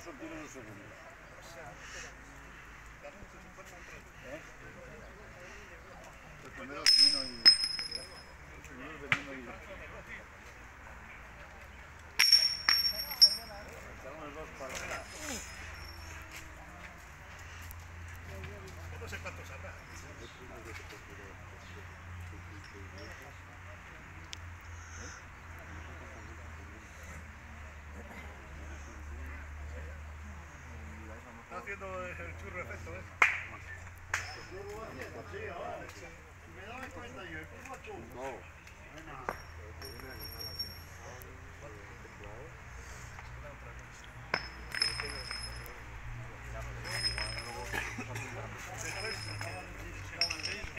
eso tiene 2 segundos. El primero termino y... No sé cuántos habrá. Está haciendo el churro efecto, ¿eh? Me daba cuenta yo, ¿cómo ha hecho? No.